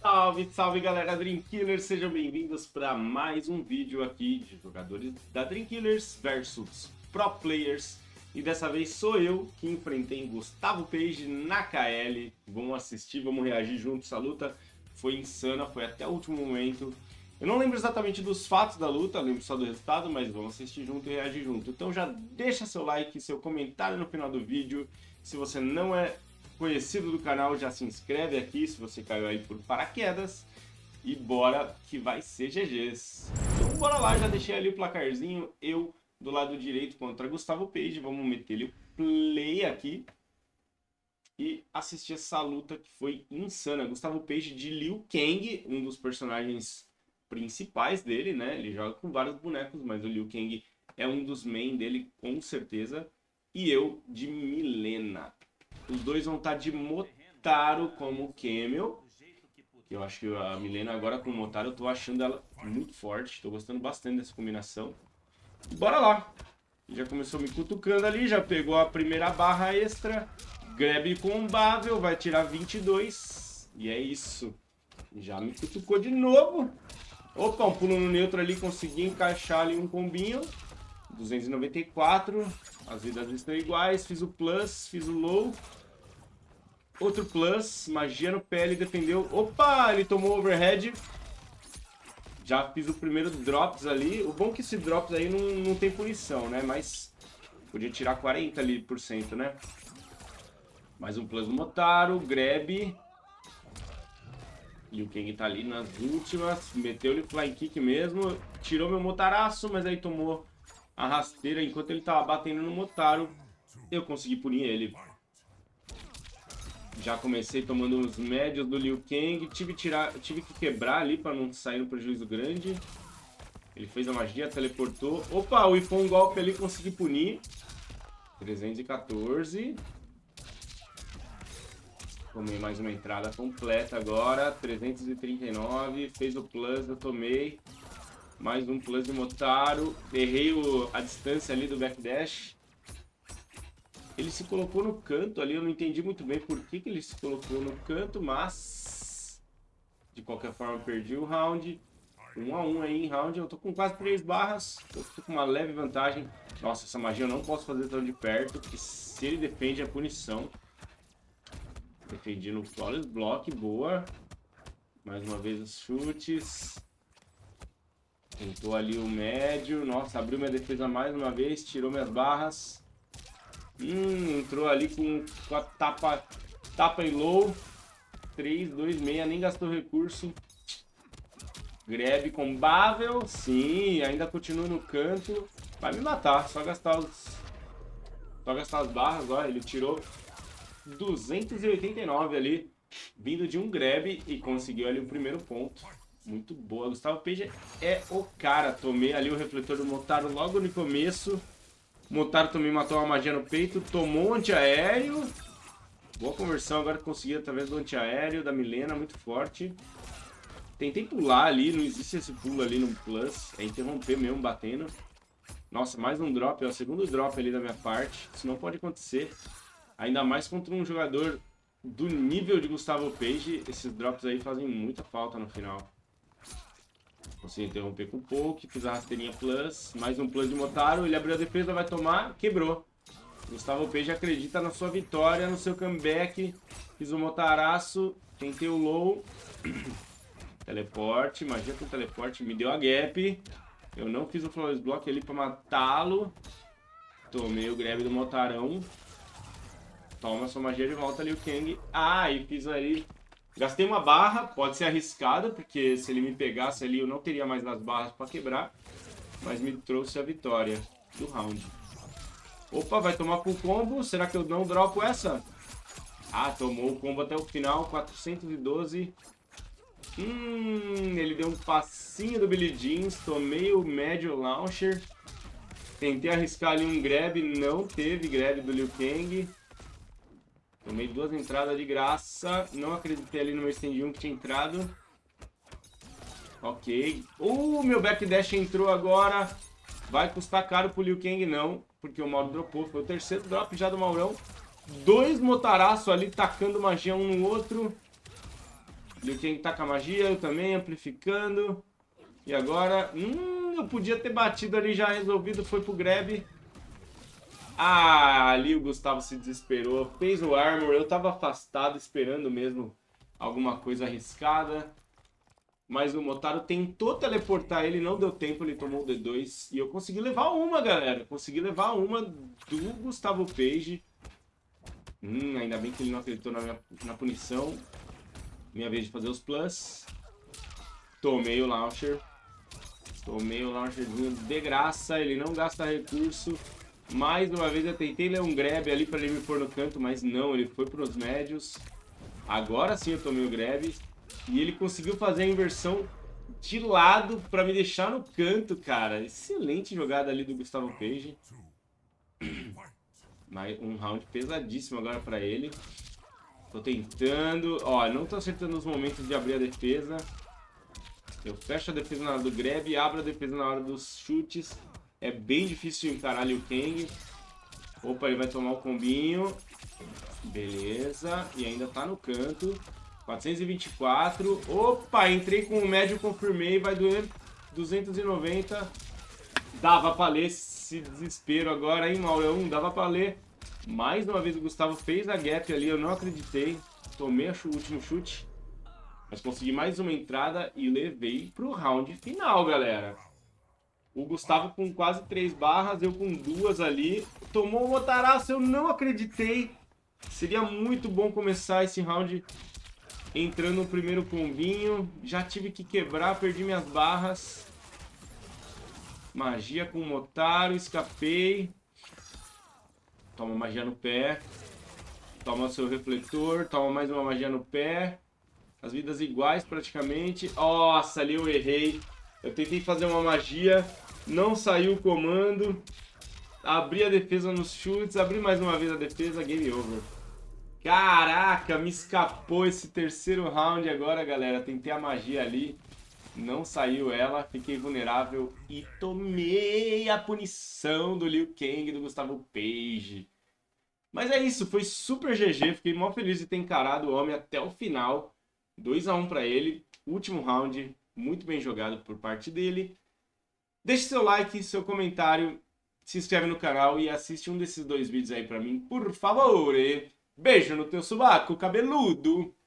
Salve, salve galera Dream Killers, sejam bem-vindos para mais um vídeo aqui de jogadores da Dream Killers versus Pro Players. E dessa vez sou eu que enfrentei Gustavo Page na KL. Vamos assistir, vamos reagir juntos. Essa luta foi insana, foi até o último momento. Eu não lembro exatamente dos fatos da luta, lembro só do resultado, mas vamos assistir junto e reagir junto. Então já deixa seu like, seu comentário no final do vídeo. Se você não é conhecido do canal, já se inscreve aqui se você caiu aí por paraquedas. E bora que vai ser GG's. Então bora lá, já deixei ali o placarzinho. Eu do lado direito contra Gustavo Page. Vamos meter ele o play aqui e assistir essa luta que foi insana. Gustavo Page de Liu Kang, um dos personagens principais dele, né? Ele joga com vários bonecos, mas o Liu Kang é um dos main dele, com certeza. E eu de Mileena. Os dois vão estar de Motaro como Camel. Eu acho que a Mileena agora com o Motaro, eu tô achando ela muito forte. Tô gostando bastante dessa combinação. E bora lá. Já começou me cutucando ali, já pegou a primeira barra extra. Grab combável, vai tirar 22. E é isso. Já me cutucou de novo. Opa, um pulo no neutro ali, consegui encaixar ali um combinho. 294. As vidas estão iguais. Fiz o plus, fiz o low. Outro plus. Magia no pé, ele defendeu. Opa, ele tomou overhead. Já fiz o primeiro drops ali. O bom é que esse drops aí não tem punição, né? Mas podia tirar 40 ali por cento, né? Mais um plus do Motaro. Grab. E o Kang tá ali nas últimas. Meteu-lhe flying kick mesmo. Tirou meu Motaraço, mas aí tomou a rasteira. Enquanto ele tava batendo no Motaro, eu consegui punir ele. Já comecei tomando os médios do Liu Kang. Tive que quebrar ali para não sair no prejuízo grande. Ele fez a magia, teleportou. Opa, o Ifon um golpe ali, consegui punir. 314. Tomei mais uma entrada completa agora. 339. Fez o plus, eu tomei. Mais um plus de Motaro. Errei a distância ali do backdash. Ele se colocou no canto ali. Eu não entendi muito bem por que ele se colocou no canto. Mas de qualquer forma perdi o round. 1 a 1 aí em round. Eu tô com quase 3 barras. Eu tô com uma leve vantagem. Nossa, essa magia eu não posso fazer tão de perto. Porque se ele defende é punição. Defendi no flawless block. Boa. Mais uma vez os chutes. Tentou ali o médio. Nossa, abriu minha defesa mais uma vez. Tirou minhas barras. Entrou ali com a tapa em low. 3, 2, 6. Nem gastou recurso. Grab combável. Sim, ainda continua no canto. Vai me matar. Só gastar as barras. Olha, ele tirou 289 ali. Vindo de um grab. E conseguiu ali o primeiro ponto. Muito boa. Gustavo Page é o cara. Tomei ali o refletor do Motaro logo no começo. O Motaro também matou uma magia no peito. Tomou um antiaéreo. Boa conversão agora que consegui através do antiaéreo da Mileena. Muito forte. Tentei pular ali. Não existe esse pulo ali no plus. É interromper mesmo batendo. Nossa, mais um drop. É o segundo drop ali da minha parte. Isso não pode acontecer. Ainda mais contra um jogador do nível de Gustavo Page. Esses drops aí fazem muita falta no final. Consegui interromper com poke, fiz a rasteirinha plus, mais um plus de Motaro, ele abriu a defesa, vai tomar, quebrou. Gustavo Page acredita na sua vitória, no seu comeback, fiz o Motaraço, tentei o low, teleporte, magia com teleporte, me deu a gap, eu não fiz o flawless block ali pra matá-lo, tomei o grab do Motarão, toma sua magia de volta ali o Kang, e fiz ali... Gastei uma barra, pode ser arriscado, porque se ele me pegasse ali eu não teria mais as barras para quebrar. Mas me trouxe a vitória do round. Opa, vai tomar full combo. Será que eu não dropo essa? Tomou o combo até o final, 412. Ele deu um passinho do Billy Jeans. Tomei o médio launcher. Tentei arriscar ali um grab, não teve grab do Liu Kang. Tomei 2 entradas de graça. Não acreditei ali no meu stand 1 que tinha entrado. Ok. Meu backdash entrou agora. Vai custar caro pro Liu Kang, não. Porque o Mauro dropou. Foi o terceiro drop já do Maurão. 2 motaraço ali, tacando magia um no outro. Liu Kang tá com a magia, eu também, amplificando. E agora... eu podia ter batido ali já resolvido, foi pro grab. Ah, ali o Gustavo se desesperou, fez o armor, eu tava afastado esperando mesmo alguma coisa arriscada. Mas o Motaro tentou teleportar ele, não deu tempo, ele tomou o D2. E eu consegui levar uma, galera. Consegui levar uma do Gustavo Page. Ainda bem que ele não acreditou na punição. Minha vez de fazer os plus. Tomei o launcher. Tomei o launcherzinho de graça, ele não gasta recurso. Mais uma vez eu tentei ler um grab ali para ele me pôr no canto, mas não, ele foi para os médios. Agora sim eu tomei o grab. E ele conseguiu fazer a inversão de lado para me deixar no canto, cara. Excelente jogada ali do Gustavo Page. Um round pesadíssimo agora para ele. Tô tentando... Ó, não tô acertando os momentos de abrir a defesa. Eu fecho a defesa na hora do grab e abro a defesa na hora dos chutes. É bem difícil de encarar Liu Kang. Opa, ele vai tomar o combinho. Beleza. E ainda tá no canto. 424. Opa, entrei com o médio, confirmei. Vai doer 290. Dava pra ler esse desespero agora, hein, Maurão? Dava pra ler. Mais uma vez o Gustavo fez a gap ali. Eu não acreditei. Tomei o último chute. Mas consegui mais uma entrada e levei pro round final, galera. O Gustavo com quase 3 barras, eu com 2 ali. Tomou o Motaraço, eu não acreditei. Seria muito bom começar esse round entrando no primeiro combinho. Já tive que quebrar, perdi minhas barras. Magia com o Motaro, escapei. Toma magia no pé. Toma o seu refletor, toma mais uma magia no pé. As vidas iguais praticamente. Nossa, ali eu errei. Eu tentei fazer uma magia, não saiu o comando. Abri a defesa nos chutes, abri mais uma vez a defesa, game over. Caraca, me escapou esse terceiro round agora, galera. Tentei a magia ali, não saiu ela, fiquei vulnerável e tomei a punição do Liu Kang e do Gustavo Page. Mas é isso, foi super GG, fiquei mó feliz de ter encarado o homem até o final. 2 a 1 para ele, último round, muito bem jogado por parte dele. Deixe seu like, seu comentário, se inscreve no canal e assiste um desses 2 vídeos aí para mim, por favor. Beijo no teu sovaco cabeludo!